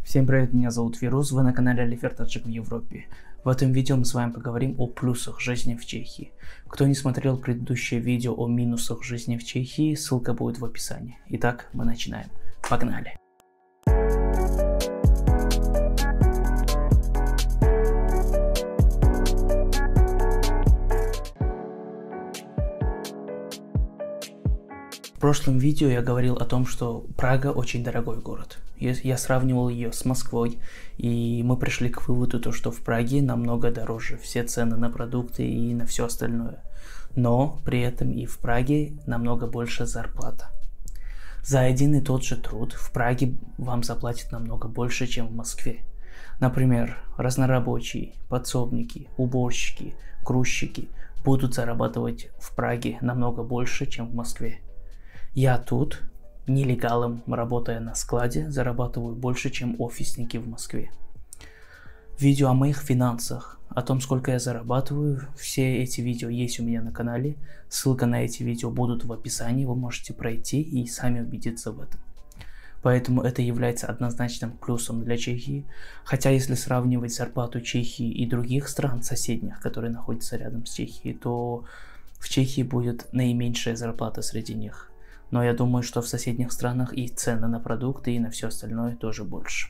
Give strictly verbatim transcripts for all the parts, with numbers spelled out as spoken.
Всем привет, меня зовут Фирус, вы на канале Алифер Таджик в Европе. В этом видео мы с вами поговорим о плюсах жизни в Чехии. Кто не смотрел предыдущее видео о минусах жизни в Чехии, ссылка будет в описании. Итак, мы начинаем. Погнали! В прошлом видео я говорил о том, что Прага очень дорогой город. Я сравнивал ее с Москвой, и мы пришли к выводу, то, что в Праге намного дороже все цены на продукты и на все остальное. Но при этом и в Праге намного больше зарплата. За один и тот же труд в Праге вам заплатят намного больше, чем в Москве. Например, разнорабочие, подсобники, уборщики, грузчики будут зарабатывать в Праге намного больше, чем в Москве. Я тут, нелегалом, работая на складе, зарабатываю больше, чем офисники в Москве. Видео о моих финансах, о том, сколько я зарабатываю, все эти видео есть у меня на канале. Ссылка на эти видео будут в описании, вы можете пройти и сами убедиться в этом. Поэтому это является однозначным плюсом для Чехии. Хотя если сравнивать зарплату Чехии и других стран соседних, которые находятся рядом с Чехией, то в Чехии будет наименьшая зарплата среди них. Но я думаю, что в соседних странах и цены на продукты, и на все остальное тоже больше.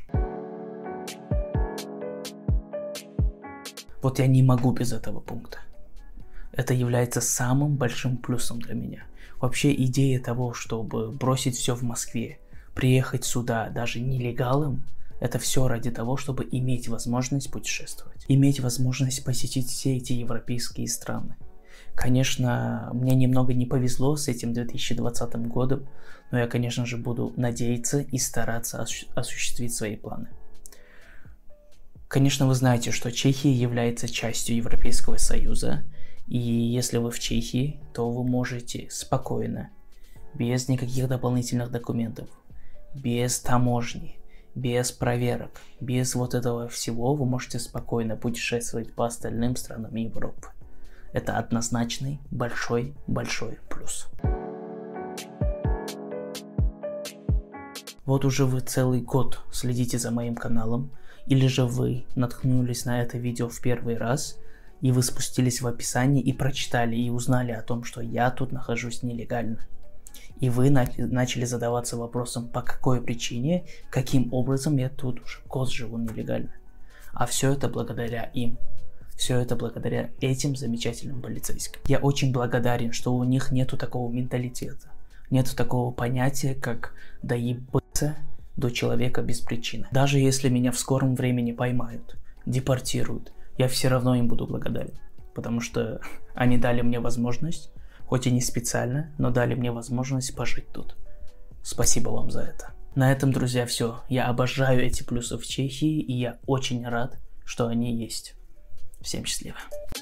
Вот я не могу без этого пункта. Это является самым большим плюсом для меня. Вообще идея того, чтобы бросить все в Москве, приехать сюда даже нелегалом, это все ради того, чтобы иметь возможность путешествовать. Иметь возможность посетить все эти европейские страны. Конечно, мне немного не повезло с этим две тысячи двадцатым годом, но я, конечно же, буду надеяться и стараться осу- осуществить свои планы. Конечно, вы знаете, что Чехия является частью Европейского Союза, и если вы в Чехии, то вы можете спокойно, без никаких дополнительных документов, без таможни, без проверок, без вот этого всего, вы можете спокойно путешествовать по остальным странам Европы. Это однозначный большой-большой плюс. Вот уже вы целый год следите за моим каналом, или же вы наткнулись на это видео в первый раз, и вы спустились в описание и прочитали и узнали о том, что я тут нахожусь нелегально. И вы на- начали задаваться вопросом, по какой причине, каким образом я тут уже год живу нелегально. А все это благодаря им. Все это благодаря этим замечательным полицейским. Я очень благодарен, что у них нету такого менталитета. Нету такого понятия, как доебаться до человека без причины. Даже если меня в скором времени поймают, депортируют, я все равно им буду благодарен. Потому что они дали мне возможность, хоть и не специально, но дали мне возможность пожить тут. Спасибо вам за это. На этом, друзья, все. Я обожаю эти плюсы в Чехии, и я очень рад, что они есть. Всем счастливо.